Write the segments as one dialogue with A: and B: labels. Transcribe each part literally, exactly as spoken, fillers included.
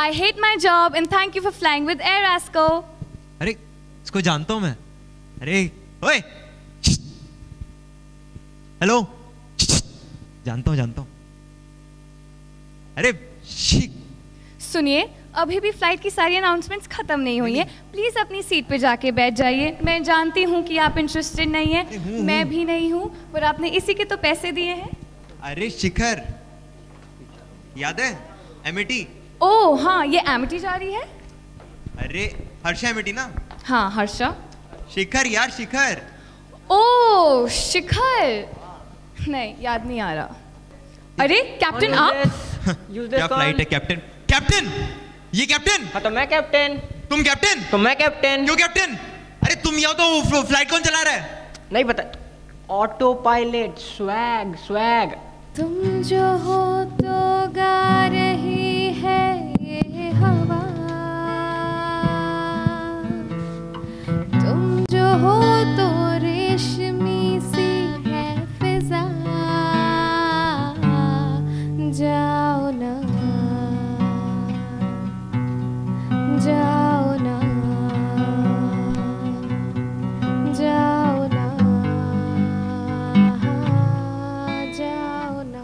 A: I hate my job and thank you for flying with Air Asco.
B: अरे इसको जानता हूँ मैं. अरे ओए, हेलो, जानता हूँ जानता हूँ. अरे
A: सुनिए, अभी भी फ्लाइट की सारी अनाउंसमेंट्स खत्म नहीं हुई है. प्लीज अपनी सीट पे जाके बैठ जाइए. मैं जानती हूँ कि आप इंटरेस्टेड नहीं है, मैं भी नहीं हूँ, पर आपने इसी के तो पैसे दिए हैं.
B: अरे शिखर, याद है एमिटी?
A: ओह हाँ, ये एमिटी जा रही है.
B: अरे हर्षा एमिटी ना?
A: हाँ हर्षा.
B: शिखर यार, शिखर.
A: ओह शिखर, नहीं याद नहीं आ रहा. अरे कैप्टन आप.
B: क्या फ्लाइट है कैप्टन? कैप्टन, ये कैप्टन.
C: हाँ तो मैं कैप्टन.
B: तुम कैप्टन?
C: तो मैं कैप्टन.
B: क्यों कैप्टन? अरे तुम यहाँ तो फ्लाइट कौन चला रहा है?
C: नहीं पता. Auto pilot. Swag swag.
A: तुम जो हो तो गा रही है ये हवा, तुम जो हो तो रेशमी सी है फिजा. जाओ ना जाओ ना जाओ ना जाओ ना.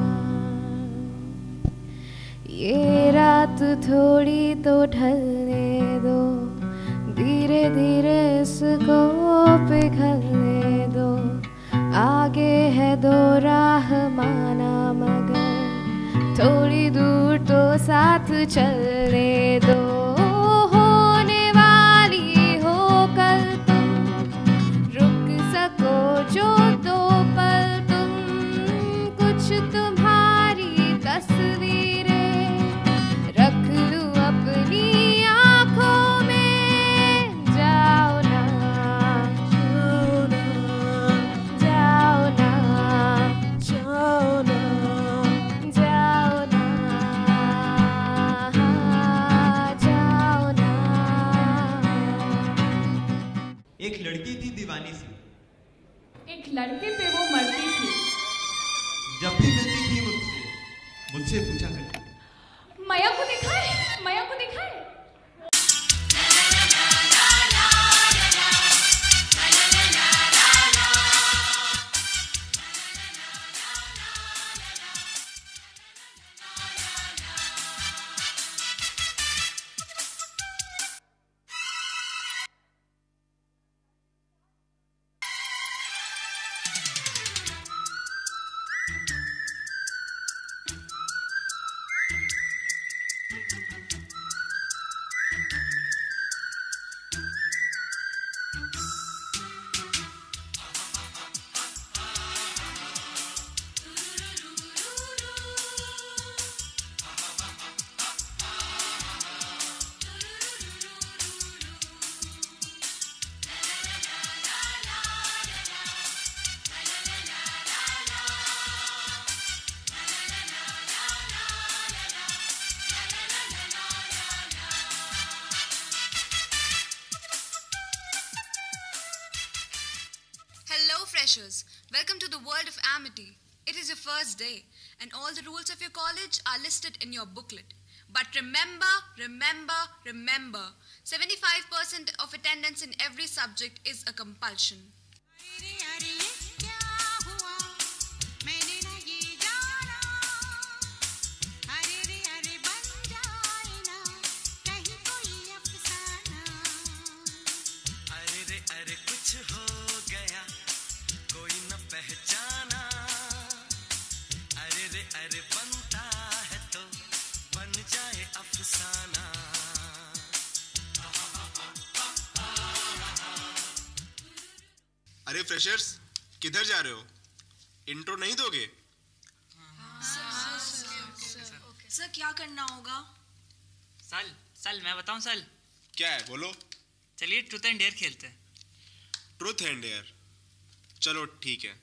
A: ये रात थोड़ी तो ढलने दो, धीरे धीरे इसको पिघलने दो. आगे है दो राह माना, मगर थोड़ी दूर तो साथ चलने दो. होने वाली हो कल तुम, रुक सको जो दो पल तुम. कुछ तुम्हारी तस्वीरें रख लूं अपनी आँखों में. जाओ ना जाओ ना जाओ ना जाओ ना जाओ ना.
B: एक लड़की थी दीवानी सी,
A: एक लड़के पे वो मरती थी.
B: जब भी मिलती थी मुझसे मुझसे पूछा करती,
A: माया को देखा है, माया को देखा है.
D: Hello freshers, welcome to the world of Amity. It is your first day and all the rules of your college are listed in your booklet. But remember, remember, remember, seventy-five percent of attendance in every subject is a compulsion.
E: अरे freshers, किधर जा रहे हो? Intro नहीं दोगे?
D: Sir क्या करना होगा?
F: सल सल मैं बताऊं सल.
E: क्या है बोलो?
F: चलिए ट्रूथ एंड डेयर खेलते हैं.
E: ट्रूथ एंड डेयर, चलो ठीक है.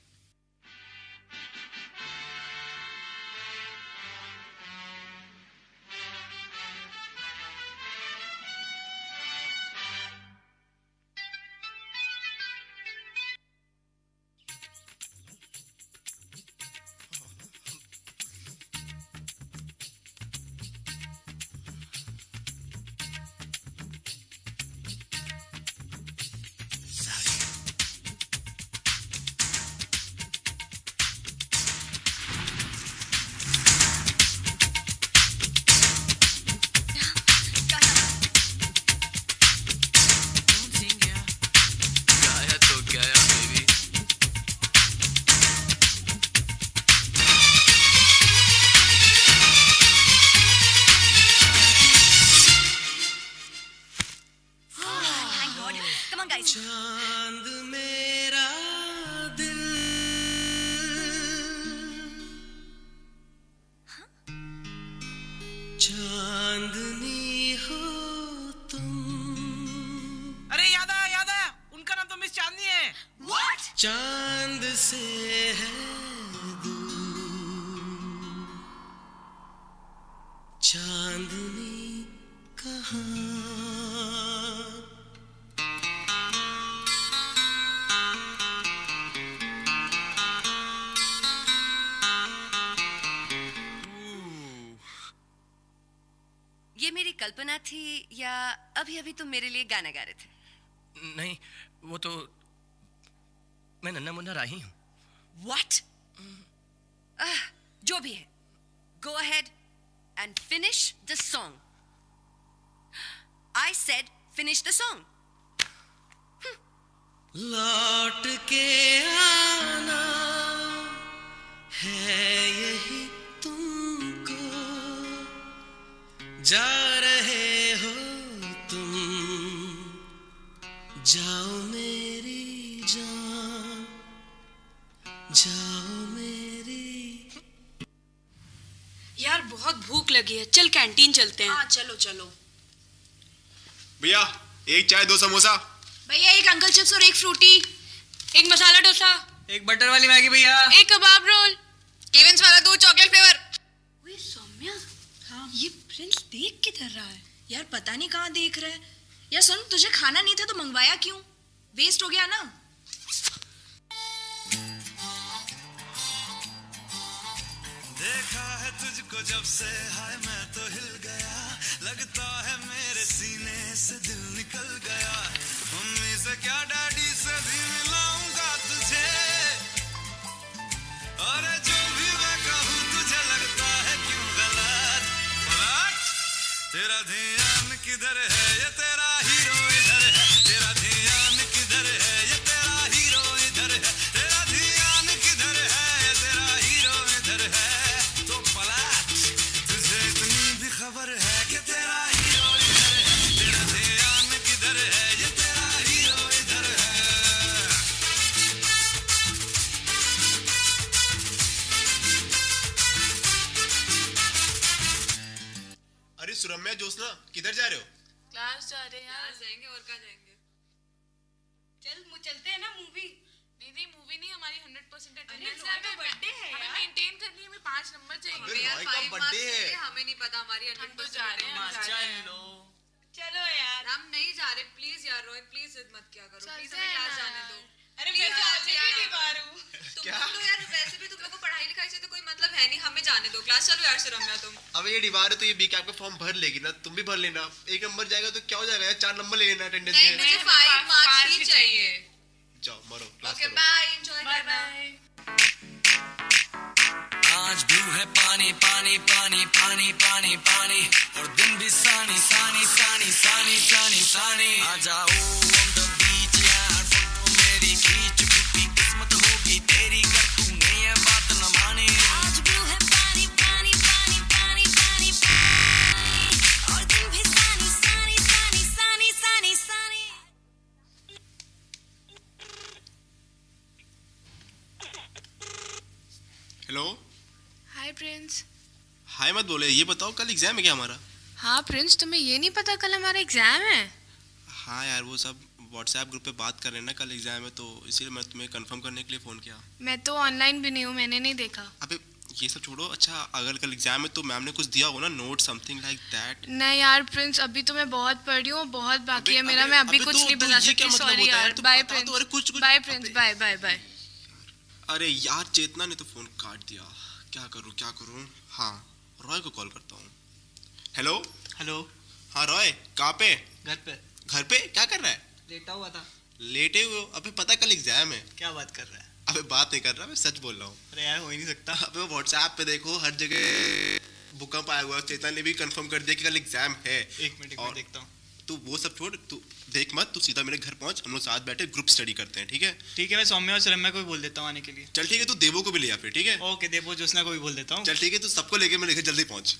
G: चांद मेरा दिल चांदनी हो तुम।
H: अरे याद आया याद आया, उनका नाम तो मिस चांदनी है।
G: What? चांद से है दूर चांदनी कहाँ।
I: ये मेरी कल्पना थी या अभी अभी तुम मेरे लिए गाना गा रहे थे?
G: नहीं, वो तो मैं नन्ना मुन्ना राही हूँ।
I: What? uh, जो भी है, go ahead and finish the song. I said finish the song.
G: लौट के आना है यही तुमको, जा रहे हो तुम, जाओ मेरी जान, जाओ मेरी।
D: यार बहुत भूख लगी है, चल कैंटीन चलते हैं।
I: हाँ चलो चलो।
E: भैया एक चाय दो समोसा।
D: भैया एक अंकल चिप्स और एक फ्रूटी, एक मसाला डोसा,
F: एक बटर वाली मैगी भैया,
D: एक कबाब रोल, केविंस वाला दूध चॉकलेट फ्लेवर।
J: ओए सौम्या, हाँ ये प्रिंस देख किधर रहा है यार? पता नहीं कहाँ देख रहा है यार। सुन, तुझे खाना नहीं था तो मंगवाया क्यों? वेस्ट हो गया ना।
G: देखा है तुझको जब से हाय मैं तो हिल गया, लगता है मेरे सीने से दिल निकल गया। मम्मी से क्या डैडी से भी मिलाऊंगा तुझे, और जो भी मैं कहूँ तुझे लगता है क्यों गलत। पलट, तेरा ध्यान किधर है, ये तेरा हीरो इधर है। तेरा ध्यान किधर है, ये तेरा हीरो इधर है। तेरा ध्यान किधर है, ये तेरा हीरो इधर है। तो पलट, तुझे इतनी भी खबर है कि तेरा हीरो इधर है। तेरा ध्यान किधर है, ये तेरा हीरो इधर है।
E: अरे सुरम्या जोशना किधर जा रहे हो?
D: क्लास जा रहे हैं यार। जाएंगे और कहाँ जाएंगे? चल मु चलते हैं ना मूवी। नहीं नहीं मूवी नहीं, हमारी हंड्रेड परसेंट अटेंडेंस है। हमें बर्थडे है यार, हमें मेंटेन करनी है, हमें पाँच नंबर चाहिए।
E: अबे भाई का बर्थडे है।
D: हमें नहीं पता, हमारी हंड्रेड परसेंट जा रहे हैं।
F: चलो
D: चलो यार, हम नहीं जा रहे। प्लीज यार रोहित, प्लीज जिद मत किया करो। प्लीज हमें क्लास जाने दो।
J: अरे
D: Please
J: मैं
D: जाने
J: जाने
D: नहीं
J: नहीं पा रही हूँ।
D: तुम लोग तो यार वैसे भी तुम लोग को पढ़ाई लिखाई से तो कोई मतलब है नहीं, हमें जाने दो क्लास। चलो यार सुरम्या तुम।
E: अब ये दीवार है तो ये बी कैप का फॉर्म भर लेगी ना, तुम भी भर लेना। एक नंबर जाएगा तो क्या हो जाएगा यार, चार नंबर ले लेना अटेंडेंस
D: नहीं
E: में।
D: मुझे फाइव मार्क्स ही चाहिए।
E: जाओ मरो, क्लास
D: ओके
E: करो।
D: बाय, एंजॉय करना।
G: आज भी है पानी पानी पानी पानी पानी पानी, और दिन भी सानी सानी सानी सानी सानी सानी। आ जाओ on the beach यार, फोटो मेरी खींच, फूटी किस्मत होगी तेरी कर तूने ये बात न मानी।
J: आज ब्लू है पानी पानी पानी पानी पानी पानी, और दिन भी सानी सानी सानी सानी सानी सानी।
E: Hello
D: hi Prince.
E: हाय मत बोले, ये बताओ कल एग्जाम है क्या हमारा?
D: हाँ प्रिंस, तुम्हें ये नहीं पता कल हमारा एग्जाम है?
E: हाँ यार वो सब व्हाट्सएप ग्रुप पे बात कर रहे हैं ना, कल एग्जाम है, तो इसीलिए मैं तुम्हें कंफर्म करने के लिए फ़ोन किया।
D: मैं तो ऑनलाइन भी नहीं हूँ, मैंने नहीं देखा।
E: अबे ये सब छोड़ो। अच्छा अगर कल एग्जाम है तो मैम ने कुछ दिया होगा ना, नोट समथिंग लाइक दैट?
D: नहीं यार प्रिंस, अभी तो मैं बहुत पढ़ रही हूँ, बहुत बाकी है मेरा। मैं अभी
E: अबे
D: कुछ
E: तो-
D: नहीं
E: तो
D: बता
E: ये क्या
D: सकती,
E: मतलब
D: सॉरी
E: होता है
D: यार।
E: यार? तू
D: बाय
E: बता
D: प्रिंस,
E: तो, अरे कुछ कुछ
D: bye Prince, bye bye bye.
E: अरे यार चेतना ने तो फ़ोन काट दिया, क्या करूँ क्या करूँ। हाँ रॉय को कॉल करता हूँ। Hello
F: hello.
E: हाँ रॉय, कहाँ पे?
F: घर पे
E: घर पे क्या कर रहा है?
F: लेटा हुआ था।
E: लेटे हुए हो? अबे पता कल एग्जाम है।
F: क्या बात कर रहा है?
E: अबे बात नहीं कर रहा, मैं सच बोल रहा हूँ।
F: अरे यार हो ही नहीं सकता।
E: अबे व्हाट्सएप पे देखो हर जगह भूकंप आया हुआ है। चेतन ने भी कंफर्म कर दिया कि कल एग्जाम है।
F: एक मिनट एक मिनट देखता हूँ।
E: तू वो सब छोड़, तू देख मत, तू सीधा मेरे घर पहुंच, हम लोग साथ बैठे ग्रुप स्टडी करते हैं, ठीक है?
F: ठीक है, मैं सौम्या और सुरम्या को भी बोल देता हूँ आने के लिए।
E: चल ठीक है, तू देवो को भी ले आ फिर, ठीक है?
F: ओके, देवो जोशना को भी बोल देता हूँ।
E: चल ठीक है, तू सबको लेके मेरे घर जल्दी पहुंच।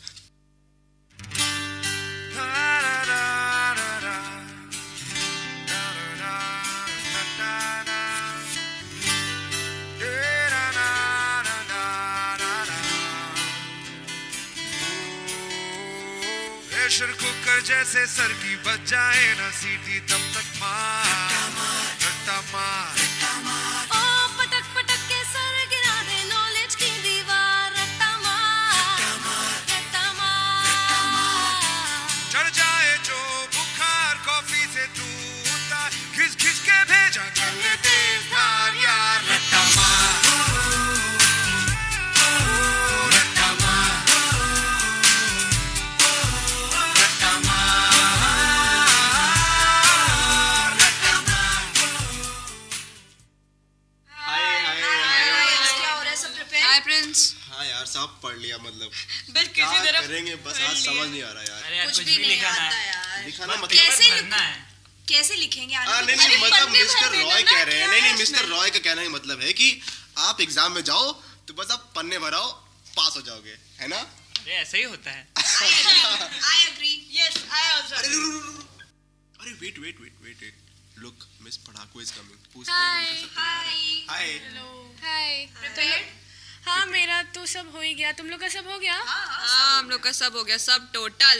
G: प्रेशर कुकर जैसे सर की बच जाए ना सीटी तब तक मार रट्टा मार
J: ओ पटक पटक के सर गिरा दे नॉलेज की दीवार रट्टा मार रट्टा मार
G: चढ़ जाए जो बुखार कॉफी से तू उतार खिस खिस के भेजा कर ले तेज यार रट्टा मार रट्टा मार रट्टा मार रट्टा मार
D: हाय प्रिंस।
E: हाँ यार सब पढ़ लिया मतलब
I: बस
E: क्या
I: किसी तरह
E: करेंगे बस आज समझ नहीं आ रहा यार।
F: अरे यार
I: कुछ
F: कुछ
I: भी
F: भी
I: नहीं
F: लिखाना
I: आता
F: है
I: यार।
E: लिखाना मतलब
J: कैसे
F: करना है।
J: कैसे लिखेंगे
E: हाँ
J: आगे?
E: नहीं नहीं मतलब
J: पढ़ने
E: मिस्टर
J: भर देना
E: रॉय
J: ना,
E: कह रहे हैं
J: क्या
E: नहीं नहीं
J: है
E: मिस्टर
J: उसमें?
E: रॉय का कहने का मतलब है कि आप एग्जाम में जाओ तो बस आप पन्ने भराओ पास हो जाओगे है ना।
F: अरे ऐसा ही होता है।
J: I agree.
I: Yes, I also.
E: अरे रु- रु- रु- रु- अरे wait wait wait wait wait look miss पढ़ाकू इज कमिंग पूछते हैं
A: Hi.
E: उनका सब तैयार है। हाय
A: हाय
J: Prepared?
A: हाँ मेरा तो सब हो ही गया, तुम लोग का सब हो गया?
D: हाँ हम लोग का सब हो गया, सब टोटल।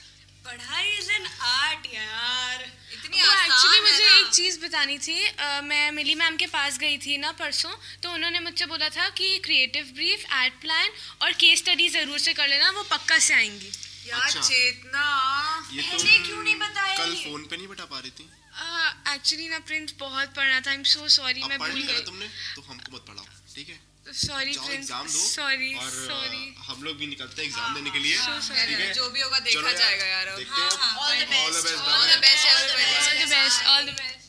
J: पढ़ाई इज एन आर्ट यार।
D: इतनी
A: वो
D: आसान
A: एक्चुअली
D: है
A: मुझे
D: ना।
A: एक चीज़ बतानी थी। अ, मैं मिली मैम के पास गई थी ना परसों, तो उन्होंने मुझसे बोला था कि क्रिएटिव ब्रीफ, एड प्लान और केस स्टडी ज़रूर से कर लेना, वो पक्का से आएंगी।
D: यार
E: अच्छा।
D: चेतना
E: ये तो
J: पहले क्यों नहीं बताया
E: कल
J: ये?
E: फोन पे नहीं बता पा रही थी।
A: एक्चुअली ना प्रिंस बहुत पढ़ना था, आई एम सो सॉरी,
E: अब
A: मैं
E: पढ़
A: भूल
E: लिया ना
A: गई।
E: तुमने तो हमको मत पढ़ाओ ठीक है।
A: सॉरी
E: जाओ
A: प्रिंस,
E: एग्जाम दो
A: सॉरी
E: और
A: सॉरी।
E: अ, हम लोग भी निकलते हैं एग्जाम देने के लिए
A: So sorry.
E: ठीक है?
D: जो भी होगा
E: चलो
D: देखा जाएगा यार अब।
E: देखते हैं
J: All the best.
E: All the best,
D: All the best, everybody.
A: All the best, all the best.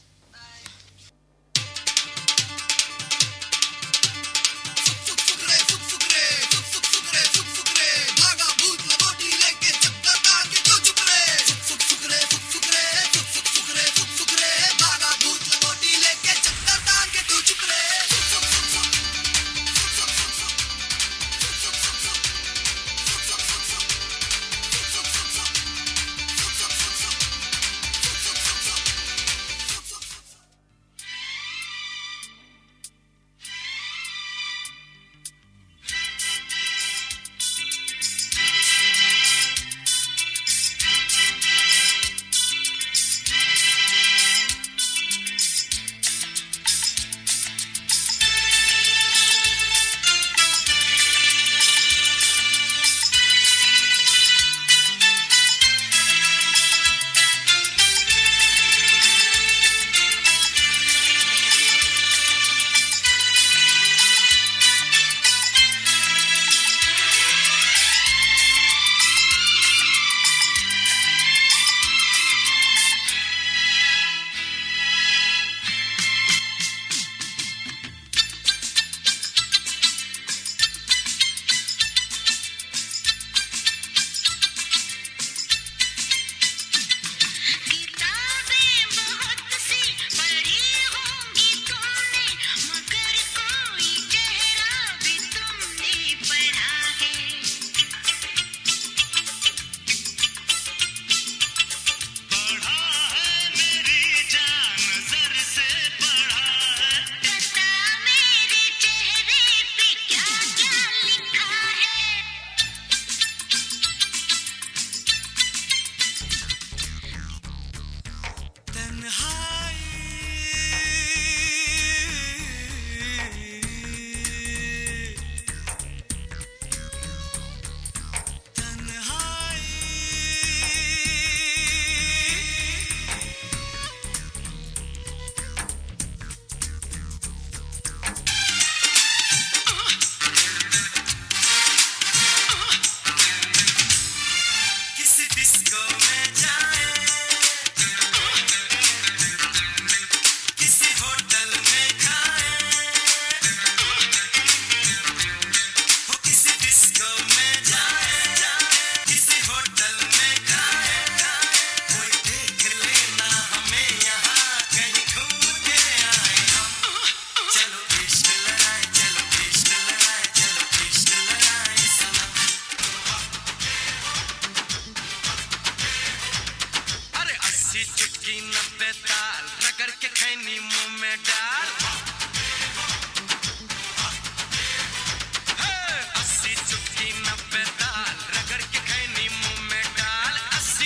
G: अस्सी चुटकी नब्बे ताल रगड़ के खैनी मुंह में डाल अस्सी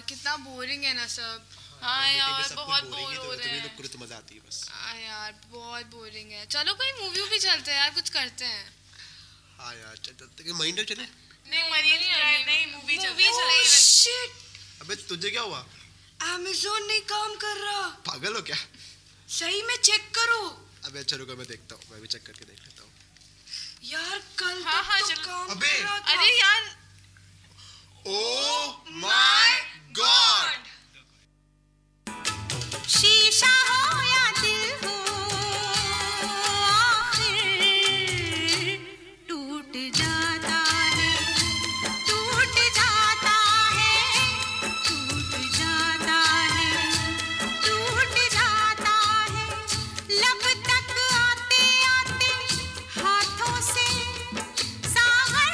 D: कितना बोरिंग है ना सब। हाँ
E: मीटिंग में
D: यार
E: सब कुछ
D: बहुत
E: boring
D: बोर
E: ही तो
D: हो
E: है,
D: रहे
E: तुम्हें
D: हैं।
E: लोग को तो मजा आती है बस।
D: हाँ यार बहुत बोरिंग है। चलो कोई मूवी भी चलते हैं यार, कुछ करते हैं।
E: हाँ यार चल चलते हैं, महीने चले।
J: नहीं मरीन ड्राइव नहीं, मूवी
D: मूवी
J: चलते
D: चलते हैं।
I: शिट,
E: अबे तुझे क्या हुआ?
I: अमेज़न नहीं काम कर रहा।
E: पागल हो क्या?
I: सही में चेक करो।
E: अबे अच्छा रुको मैं देखता हूँ, मैं भी चेक करके देख लेता हूँ।
I: यार कल
J: हाँ,
I: तक
J: हाँ,
I: तो
J: चलो।
I: काम
E: अबे,
I: कर रहा था।
J: अरे यार
E: ओह माय गॉड!
K: शीशा हो या दिल हो, आखिर टूट जाता है, टूट जाता है, टूट जाता है, टूट जाता है। लब तक आते आते हाथों से सागर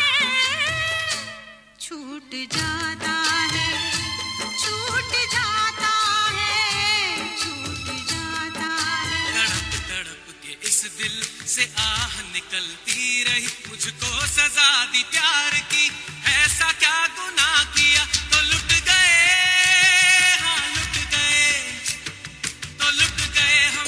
K: छूट जाता है, छूट जाता है, छूट जाता है।
G: तड़प तड़प के इस दिल से आह निकलती रही, मुझको सजा दी प्यार की, ऐसा क्या गुनाह किया तो लुट गए, हाँ लुट गए, तो लुट गए हम।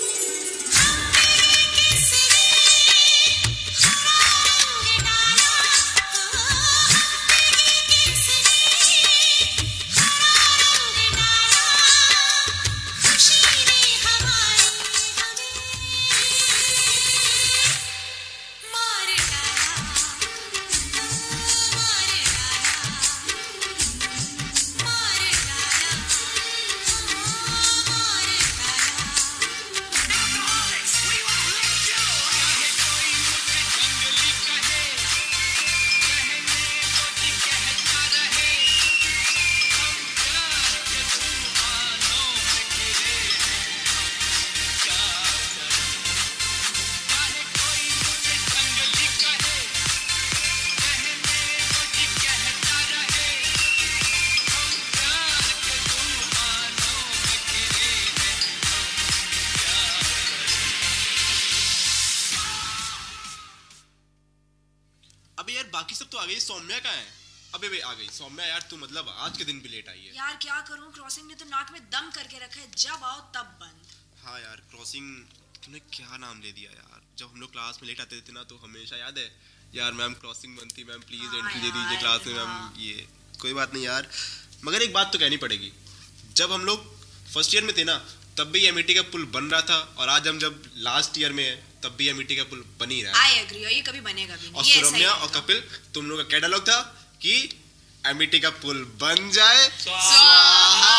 E: अबे यार बाकी सब तो आ गई, सौम्या कहाँ है? अबे वे आ गई सौम्या यार, तू मतलब आज के दिन भी लेट आई है।
J: यार क्या करूं, क्रॉसिंग ने तो नाक में दम करके रखा है, जब आओ तब बंद।
E: हाँ यार क्रॉसिंग, तूने क्या नाम ले दिया यार। जब हम लोग क्लास में लेट आते थे ना तो हमेशा याद है यार मैम क्रॉसिंग बनती, मैम प्लीज
J: हाँ
E: एंट्री दे
J: यार,
E: दीजिए क्लास में मैम।
J: हाँ।
E: ये कोई बात नहीं यार, मगर एक बात तो कहनी पड़ेगी, जब हम लोग फर्स्ट ईयर में थे ना तब भी एमईटी का पुल बन रहा था, और आज हम जब लास्ट ईयर में है तब भी एमईटी का पुल बन ही रहा है।
J: आई एग्री, और ये कभी बनेगा भी नहीं।
E: और
J: ये ऐसा ही
E: सुरम्या और
J: रहेगा।
E: कपिल, तुम लोगों का क्या डायलॉग था कि एमईटी का पुल बन जाए
J: स्वाहा।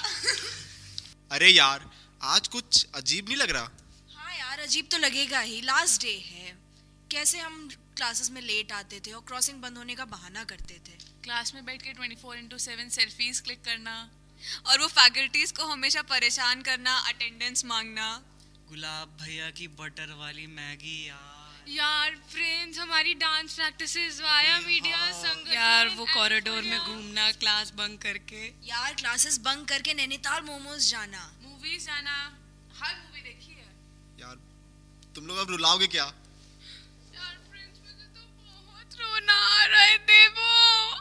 E: अरे यार आज कुछ अजीब नहीं लग रहा?
J: हाँ यार अजीब तो लगेगा ही, लास्ट डे है। कैसे हम क्लासेस में लेट आते थे और क्रॉसिंग बंद होने का बहाना करते थे।
D: क्लास में बैठ के twenty four into seven selfies click करना, और वो फैकल्टीज को हमेशा परेशान करना, अटेंडेंस मांगना।
F: गुलाब भैया की बटर वाली मैगी यार।
D: यार फ्रेंड्स, हमारी डांस प्रैक्टिसेस वाया मीडिया संगठन।
I: यार वो कॉरिडोर में घूमना, क्लास बंक करके।
J: यार क्लासेस बंक करके नैनीताल मोमोज जाना,
D: मूवीज जाना, हर मूवी देखी है।
E: यार तुम लोग अब रुलाओगे क्या?
D: यार फ्रेंड्स, मुझे तो बहुत रोना आ रहा है देवो।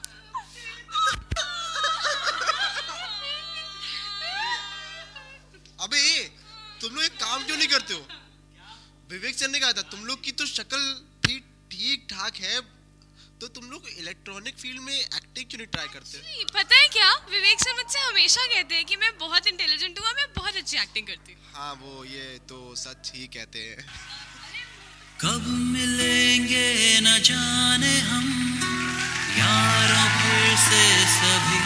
E: अबे तुम लोग एक काम क्यों नहीं करते हो? विवेक सर ने कहा था तुम लोग की तो शक्ल भी ठीक ठाक है, तो तुम लोग इलेक्ट्रॉनिक फील्ड में एक्टिंग क्यों नहीं ट्राई करते?
D: पता है क्या, विवेक सर मुझसे हमेशा कहते हैं कि मैं बहुत इंटेलिजेंट हूँ, मैं बहुत अच्छी एक्टिंग करती हूँ।
E: हाँ वो ये तो सच ही कहते हैं।
G: कब मिलेंगे न जाने हम यारों फिर से सभी,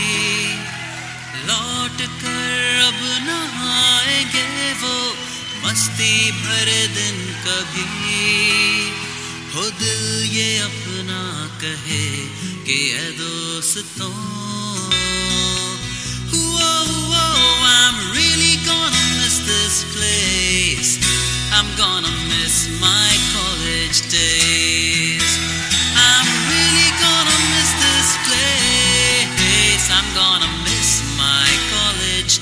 G: लौट कर अब न आएंगे वो मस्ती भरे दिन कभी। हो दिल ये अपना कहे कि ऐ दोस्तों, I'm really gonna miss this place, I'm gonna miss my college days, I'm really gonna miss this place, I'm gonna miss my college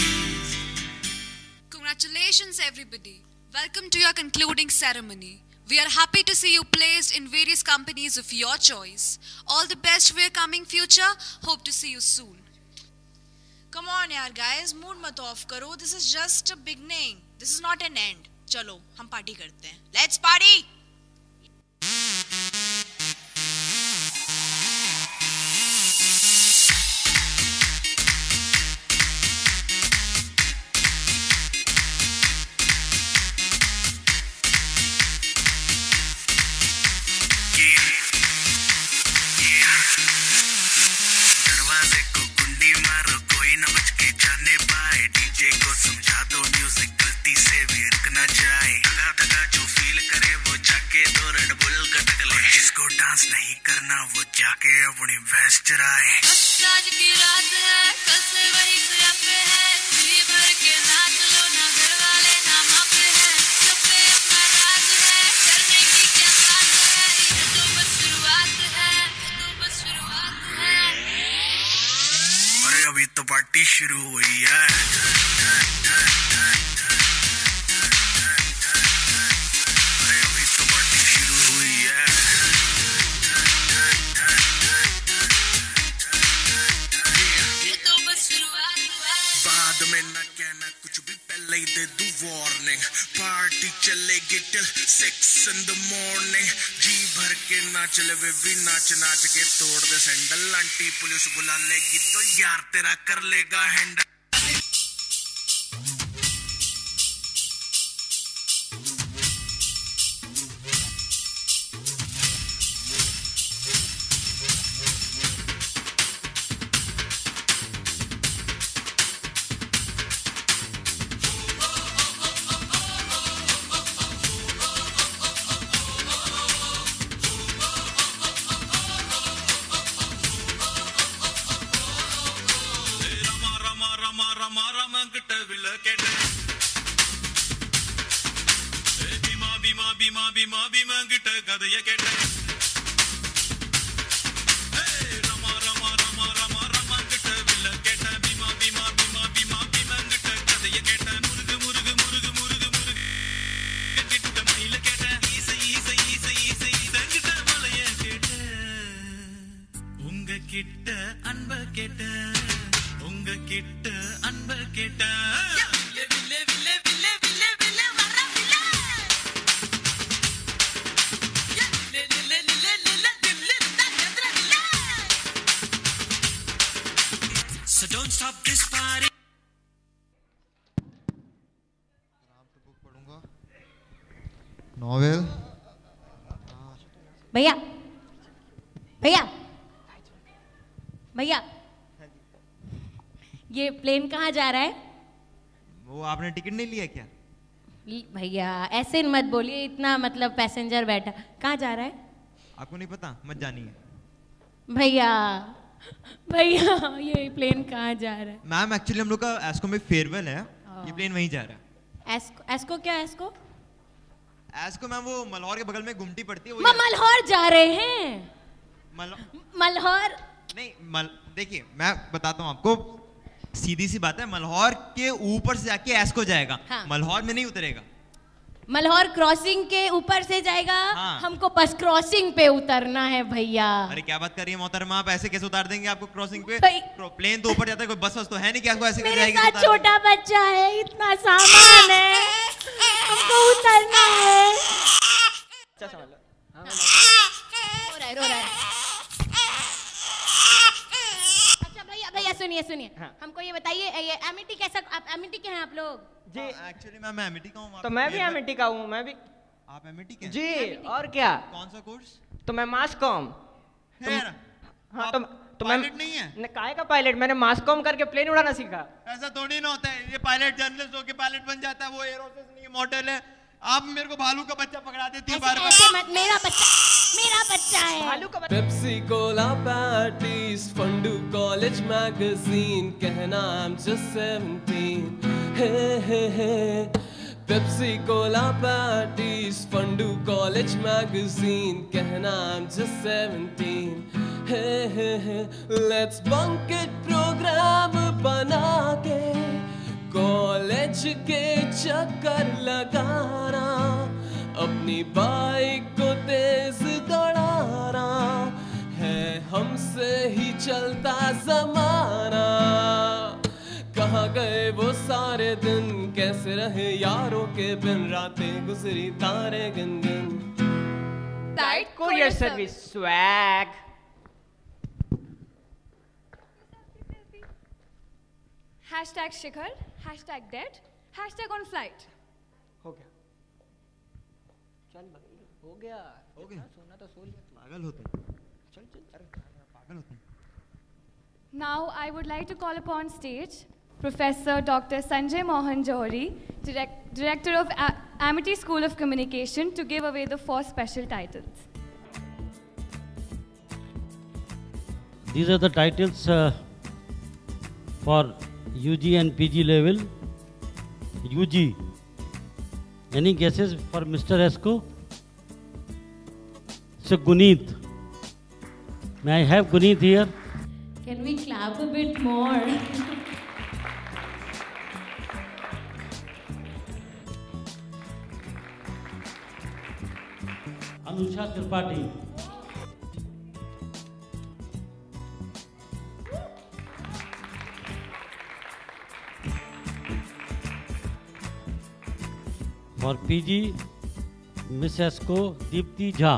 G: days.
D: Congratulations everybody. Welcome to your concluding ceremony. We are happy to see you placed in various companies of your choice. All the best for your coming future. Hope to see you soon.
J: Come on यार guys, mood मत off करो. This is just a beginning. This is not an end. चलो हम party करते हैं. Let's party.
G: नहीं करना वो जाके अपनी भैंस चराए।
K: आज की रात है, कल से वही सया पे है, जी भर के नाच लो ना, घर वाले ना मापे हैं, सब पे अपना राज है, करने की क्या बात है, ये तो बस शुरुआत है, ये तो बस शुरुआत है।
G: अरे अभी तो पार्टी शुरू हुई है। अरे अभी तो पार्टी शुरू हुई है। में ना कहना कुछ भी पहले ही दे दूं वार्निंग। पार्टी चलेगी till six in the morning. जी भर के नाच ले वे भी नाच नाच के तोड़ दे सैंडल। आंटी पुलिस बुला लेगी तो यार तेरा कर लेगा हैंडल।
L: नॉवेल
M: भैया भैया भैया ये प्लेन कहाँ जा रहा है?
L: वो आपने टिकट नहीं लिया क्या?
M: भैया ऐसे मत बोलिए, इतना मतलब पैसेंजर बैठा, कहाँ जा रहा है?
L: आपको नहीं पता? मत जानिए।
M: भैया भैया ये प्लेन कहाँ जा रहा है?
L: मैम एक्चुअली हम लोग का एस्को में फेयरवेल है, ये प्लेन वहीं जा रहा है।
M: एस्को एस्को क्या एस्को?
L: एस्को मैम वो मल्हौर के बगल में गुमटी पड़ती है।
M: मल्हौर जा रहे हैं? मल्हौर
L: नहीं मल देखिए मैं बताता हूँ आपको, सीधी सी बात है, मल्हौर के ऊपर से जाके एस्को जाएगा। हाँ। मल्हौर में नहीं उतरेगा।
M: मल्हौर क्रॉसिंग के ऊपर से जाएगा। हाँ। हमको बस क्रॉसिंग पे उतरना है भैया।
L: अरे क्या बात कर रही है मोहतरमा, आप ऐसे कैसे उतार देंगे आपको क्रॉसिंग पे? प्लेन तो ऊपर जाता है, कोई बस बस तो है नहीं कि आपको ऐसे
M: मेरे साथ छोटा बच्चा है, इतना सामान है, हमको उतरना है।
C: अच्छा समझ लो। हाँ,
M: रो रहा है, रो रहा है। अच्छा भैया भैया सुनिए सुनिए, हाँ। हमको ये बताइए ये एमिटी कैसा, आप एमिटी के हैं आप लोग?
C: जी
L: एक्चुअली मैं मैं एमिटी का हूँ।
C: तो मैं भी एमिटी का हूँ। मैं भी।
L: आप एमिटी के?
C: जी और क्या?
L: कौन सा कोर्स?
C: तो मैं मास कॉम। हाँ तो तो मैं
L: पायलट नहीं है?
C: काहे का पायलट, मैंने मास कॉम करके प्लेन उड़ाना सीखा।
L: ऐसा थोड़ी ना होता है, ये पायलट जर्नलिस्ट होके पायलट बन जाता है, वो एरोस्पेस नहीं है, मॉडल है। आप मेरे को भालू का बच्चा पकड़ा देती है बार बार।
M: मेरा बच्चा मेरा बच्चा है
C: भालू का बच्चा।
N: पेप्सी कोला पैटीज फंडू कॉलेज मैगजीन कहना I'm just seventeen. Hey hey hey. Pepsi cola patties फंडू कॉलेज मैगजीन कहना I'm just seventeen. Hey hey hey. Let's bunk it program बना के कॉलेज के चक्कर लगाना, अपनी बाइक को तेज दौड़ाना है, हमसे ही चलता जमाना। कहाँ गए वो सारे दिन, कैसे रहे यारों के बिन, रातें गुजरी तारे गिन गिन।
C: Tight courier service swag.
A: Hashtag Shikhar, hashtag dead, hashtag on flight.
C: हो गया, चल भाई, हो गया, हो गया, सोना तो सो लिया।
L: पागल हो तुम,
C: चल चल, अरे
L: पागल हो तुम।
A: Now I would like to call upon stage Professor Doctor Sanjay Mohan Johari, direct, Director of A Amity School of Communication, to give away the four special titles.
O: These are the titles uh, for U G and P G level. U G. Any guesses for Mister Esco? So Guneet. May I have Guneet here?
M: Can we clap a bit more?
O: Anusha Tripathi. For P G, Miss Esco, Deepti Jha.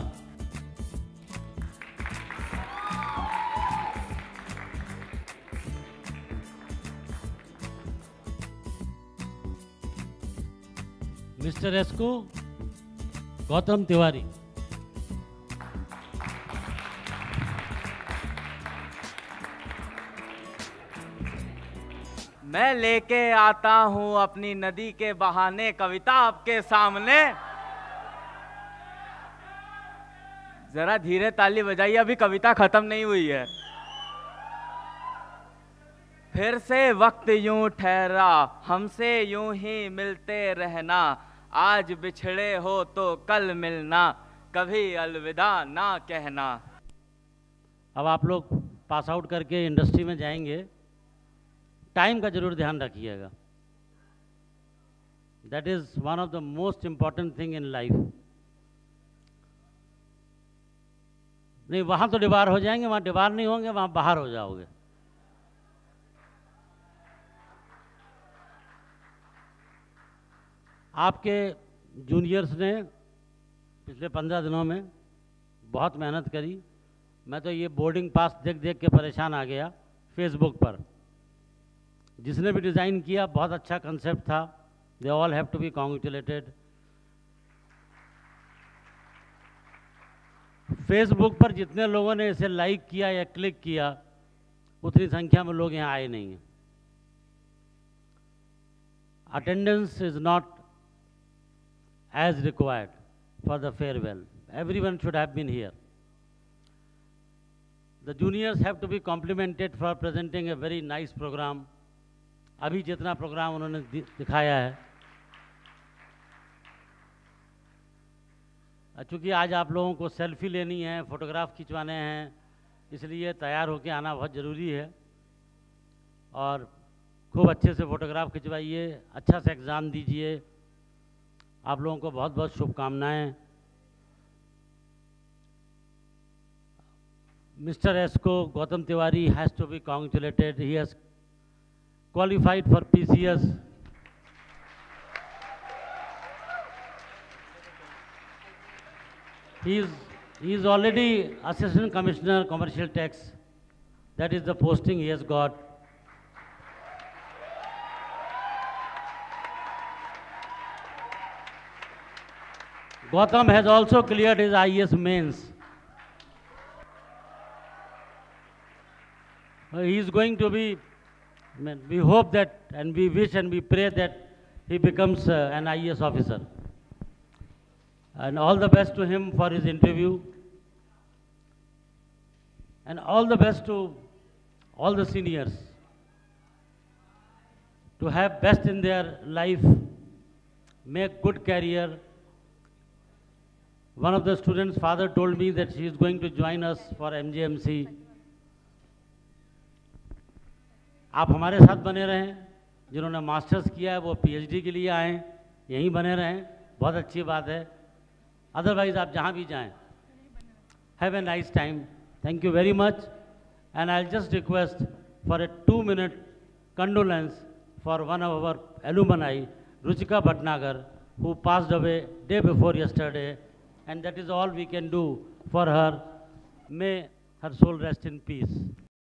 O: Mister Esco, Gautam Tiwari.
P: मैं लेके आता हूँ अपनी नदी के बहाने कविता आपके सामने। जरा धीरे ताली बजाइए, अभी कविता खत्म नहीं हुई है। फिर से वक्त यूं ठहरा, हमसे यूं ही मिलते रहना, आज बिछड़े हो तो कल मिलना, कभी अलविदा ना कहना।
O: अब आप लोग पास आउट करके इंडस्ट्री में जाएंगे, टाइम का जरूर ध्यान रखिएगा। That is one of the most important thing in life. नहीं, वहां तो डिबार हो जाएंगे, वहां डिबार नहीं होंगे, वहां बाहर हो जाओगे। आपके जूनियर्स ने पिछले पंद्रह दिनों में बहुत मेहनत करी। मैं तो ये बोर्डिंग पास देख देख के परेशान आ गया फेसबुक पर। जिसने भी डिज़ाइन किया, बहुत अच्छा कंसेप्ट था। They all have to be congratulated. Facebook पर जितने लोगों ने इसे लाइक किया या क्लिक किया, उतनी संख्या में लोग यहाँ आए नहीं हैं। Attendance is not as required for the farewell. Everyone should have been here. The juniors have to be complimented for presenting a very nice program. अभी जितना प्रोग्राम उन्होंने दिखाया है, चूँकि आज आप लोगों को सेल्फी लेनी है, फोटोग्राफ खिंचवाने हैं, इसलिए तैयार होकर आना बहुत ज़रूरी है। और खूब अच्छे से फोटोग्राफ खिंचवाइए, अच्छा से एग्ज़ाम दीजिए। आप लोगों को बहुत बहुत शुभकामनाएं। मिस्टर एस्को Gautam Tiwari has to be congratulated. He has qualified for P C S. He is, he is already Assistant Commissioner Commercial Tax. That is the posting he has got. Gautam has also cleared his I A S mains. Uh, he is going to be, I mean, we hope that, and we wish and we pray that he becomes uh, an I A S officer. And all the best to him for his interview. And all the best to all the seniors to have best in their life, make good career. One of the students' father told me that she is going to join us for M J M C. आप हमारे साथ बने रहें। जिन्होंने masters किया है वो PhD के लिए आए, यहीं बने रहें, बहुत अच्छी बात है। अदरवाइज आप जहाँ भी जाएं, have a nice time. Thank you very much. And I just request for a two minute condolence for one of our alumni, Ruchika Bhatnagar, who passed away day before yesterday, and that is all we can do for her. May her soul rest in peace.